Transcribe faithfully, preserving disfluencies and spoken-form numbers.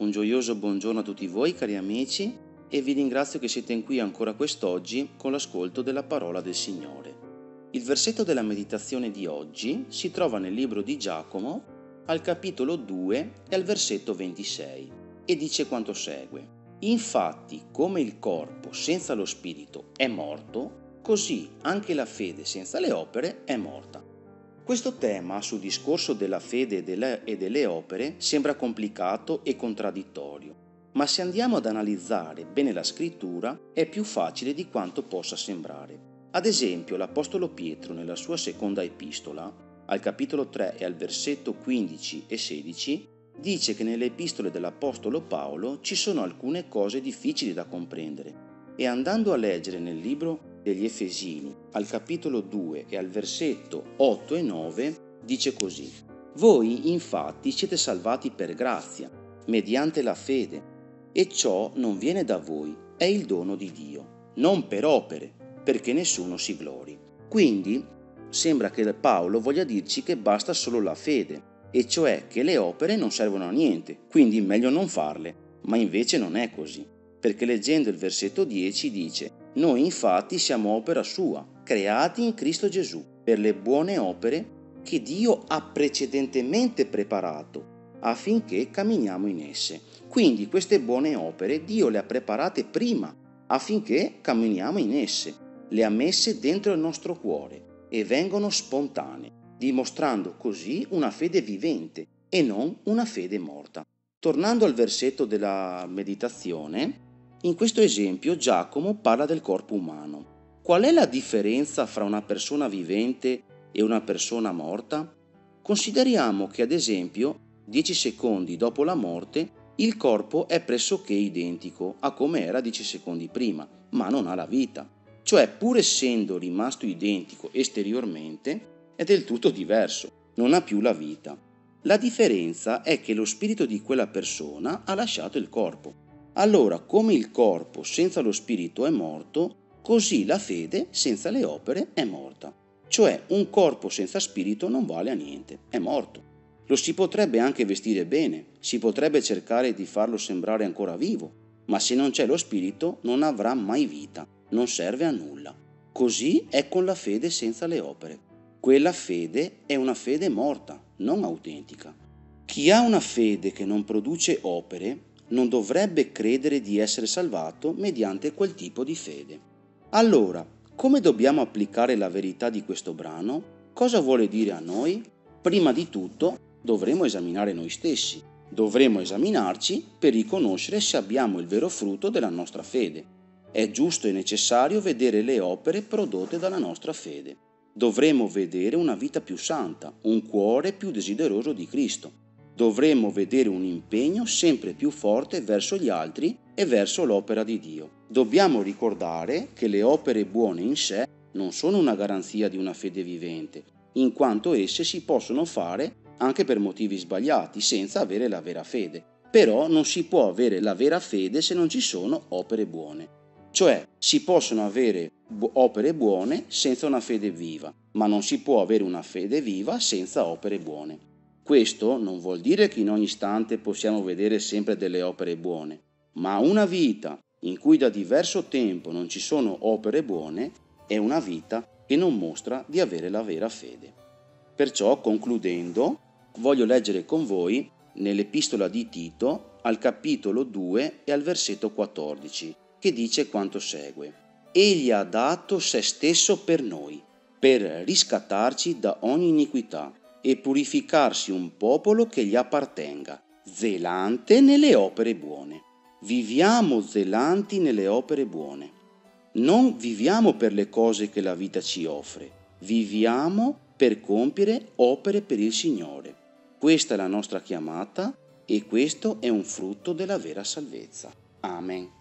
un gioioso buongiorno a tutti voi cari amici e vi ringrazio che siete qui ancora quest'oggi con l'ascolto della parola del Signore. Il versetto della meditazione di oggi si trova nel libro di Giacomo al capitolo due e al versetto ventisei e dice quanto segue: Infatti, come il corpo senza lo spirito è morto, così anche la fede senza le opere è morta. Questo tema sul discorso della fede e delle, e delle opere sembra complicato e contraddittorio, ma se andiamo ad analizzare bene la scrittura è più facile di quanto possa sembrare. Ad esempio, l'Apostolo Pietro nella sua seconda epistola, al capitolo tre e al versetto quindici e sedici, dice che nelle epistole dell'Apostolo Paolo ci sono alcune cose difficili da comprendere e andando a leggere nel libro degli Efesini, al capitolo due e al versetto otto e nove, dice così: Voi infatti siete salvati per grazia, mediante la fede, e ciò non viene da voi, è il dono di Dio, non per opere, perché nessuno si glori. Quindi sembra che Paolo voglia dirci che basta solo la fede, e cioè che le opere non servono a niente, quindi meglio non farle, ma invece non è così, perché leggendo il versetto dieci dice: Noi infatti siamo opera sua, creati in Cristo Gesù, per le buone opere che Dio ha precedentemente preparato, affinché camminiamo in esse. Quindi queste buone opere Dio le ha preparate prima, affinché camminiamo in esse, le ha messe dentro il nostro cuore e vengono spontanee, dimostrando così una fede vivente e non una fede morta. Tornando al versetto della meditazione, in questo esempio Giacomo parla del corpo umano. Qual è la differenza fra una persona vivente e una persona morta? Consideriamo che ad esempio dieci secondi dopo la morte il corpo è pressoché identico a come era dieci secondi prima, ma non ha la vita. Cioè, pur essendo rimasto identico esteriormente, è del tutto diverso, non ha più la vita. La differenza è che lo spirito di quella persona ha lasciato il corpo. Allora, come il corpo senza lo spirito è morto, così la fede senza le opere è morta. Cioè, un corpo senza spirito non vale a niente, è morto. Lo si potrebbe anche vestire bene, si potrebbe cercare di farlo sembrare ancora vivo, ma se non c'è lo spirito non avrà mai vita, non serve a nulla. Così è con la fede senza le opere. Quella fede è una fede morta, non autentica. Chi ha una fede che non produce opere non dovrebbe credere di essere salvato mediante quel tipo di fede. Allora, come dobbiamo applicare la verità di questo brano? Cosa vuole dire a noi? Prima di tutto dovremo esaminare noi stessi, dovremo esaminarci per riconoscere se abbiamo il vero frutto della nostra fede. È giusto e necessario vedere le opere prodotte dalla nostra fede. Dovremo vedere una vita più santa, un cuore più desideroso di Cristo. Dovremmo vedere un impegno sempre più forte verso gli altri e verso l'opera di Dio. Dobbiamo ricordare che le opere buone in sé non sono una garanzia di una fede vivente, in quanto esse si possono fare anche per motivi sbagliati, senza avere la vera fede. Però non si può avere la vera fede se non ci sono opere buone. Cioè, si possono avere opere buone senza una fede viva, ma non si può avere una fede viva senza opere buone. Questo non vuol dire che in ogni istante possiamo vedere sempre delle opere buone, ma una vita in cui da diverso tempo non ci sono opere buone è una vita che non mostra di avere la vera fede. Perciò, concludendo, voglio leggere con voi nell'epistola di Tito al capitolo due e al versetto quattordici, che dice quanto segue: Egli ha dato se stesso per noi, per riscattarci da ogni iniquità e purificarsi un popolo che gli appartenga, zelante nelle opere buone. Viviamo zelanti nelle opere buone. Non viviamo per le cose che la vita ci offre, viviamo per compiere opere per il Signore. Questa è la nostra chiamata e questo è un frutto della vera salvezza. Amen.